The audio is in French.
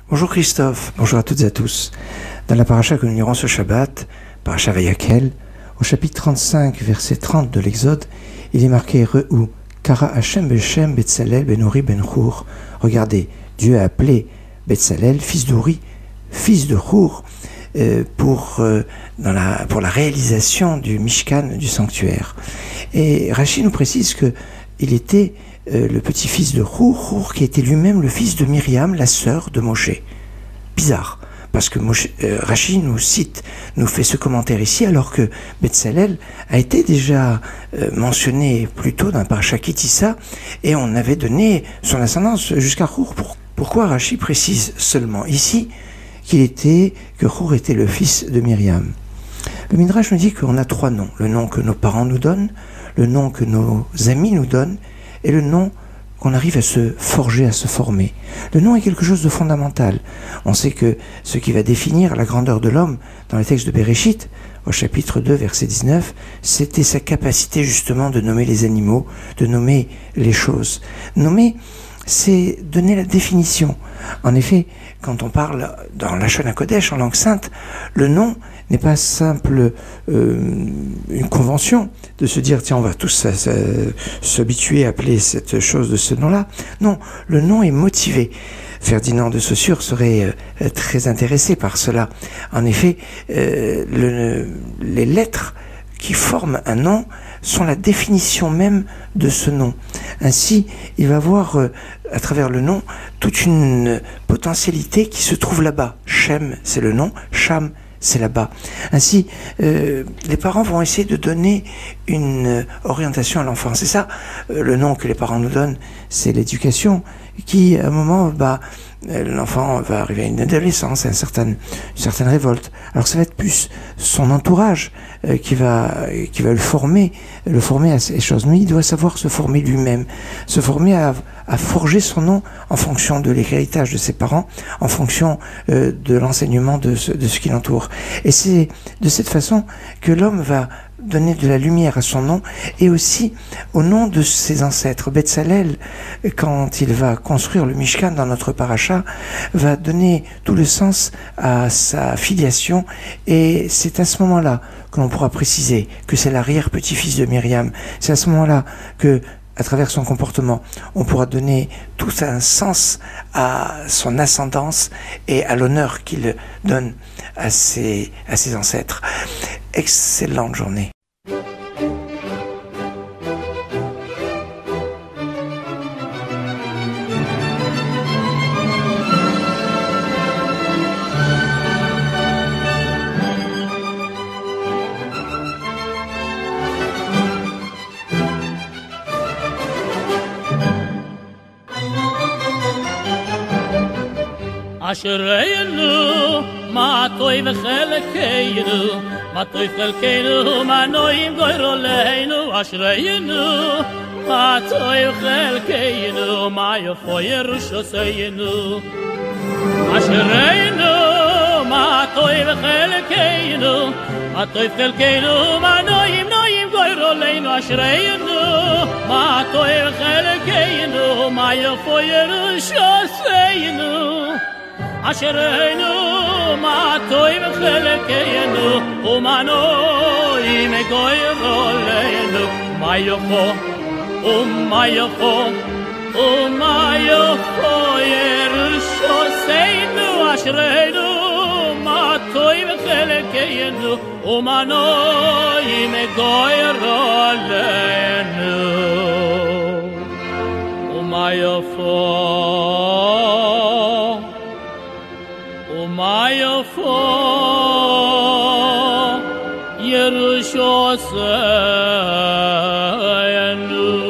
Bonjour Christophe, bonjour à toutes et à tous. Dans la paracha que nous lirons ce Shabbat, paracha Vayakel, au chapitre 35, verset 30 de l'Exode, il est marqué Re'u, Kara Hashem Beshem Betzalel Ben Uri Ben Hur. Regardez, Dieu a appelé Betzalel, fils d'Uri, fils de Hur, pour la réalisation du Mishkan, du sanctuaire. Et Rashi nous précise qu'il était le petit-fils de Hur qui était lui-même le fils de Myriam, la sœur de Moshe. Bizarre, parce que Rashi nous fait ce commentaire ici, alors que Betzalel a été déjà mentionné plus tôt dans Parashat Ki Tisa, et on avait donné son ascendance jusqu'à Hur. Pourquoi Rashi précise seulement ici que Hur était le fils de Myriam? Le Midrash nous dit qu'on a trois noms: le nom que nos parents nous donnent, le nom que nos amis nous donnent, et le nom qu'on arrive à se forger, à se former. Le nom est quelque chose de fondamental. On sait que ce qui va définir la grandeur de l'homme dans les textes de Bereshit, au chapitre 2, verset 19, c'était sa capacité justement de nommer les animaux, de nommer les choses. Nommer, c'est donner la définition. En effet, quand on parle dans Lachon HaKodesh, en langue sainte, le nom n'est pas simple une convention de se dire tiens, on va tous s'habituer à appeler cette chose de ce nom-là. Non, le nom est motivé. Ferdinand de Saussure serait très intéressé par cela. En effet, les lettres qui forment un nom sont la définition même de ce nom. Ainsi, il va voir à travers le nom toute une potentialité qui se trouve là-bas. Shem, c'est le nom. Sham, c'est là-bas. Ainsi, les parents vont essayer de donner une orientation à l'enfant. C'est ça, le nom que les parents nous donnent, c'est l'éducation qui, à un moment, l'enfant va arriver à une adolescence, à une certaine révolte. Alors ça va être plus son entourage qui va le former à ces choses. Mais il doit savoir se former lui-même, se former à forger son nom en fonction de l'héritage de ses parents, en fonction de l'enseignement de ce qui l'entoure. Et c'est de cette façon que l'homme va donner de la lumière à son nom et aussi au nom de ses ancêtres. Betzalel, quand il va construire le Mishkan dans notre paracha, va donner tout le sens à sa filiation, et c'est à ce moment-là que l'on pourra préciser que c'est l'arrière-petit-fils de Myriam. C'est à ce moment-là que, à travers son comportement, on pourra donner tout un sens à son ascendance et à l'honneur qu'il donne à ses ancêtres. Excellente journée. אשרינו, מה טוב חלקנו, מה טוב חלקנו, מה נעים גורלנו. אשרינו, מה טוב חלקנו, מה יפה ירושתנו. אשרינו, מה טוב חלקנו, מה טוב חלקנו, מה נעים גורלנו. אשרינו, מה טוב חלקנו, מה יפה ירושתנו. אשרינו, מה טוב חלקנו, ומה נעים גורלנו. מה יפה, ומה יפה, ומה יפה ירושתנו. אשרינו, מה טוב חלקנו, ומה נעים גורלנו. ומה יפה, ומה יפה ירושתנו.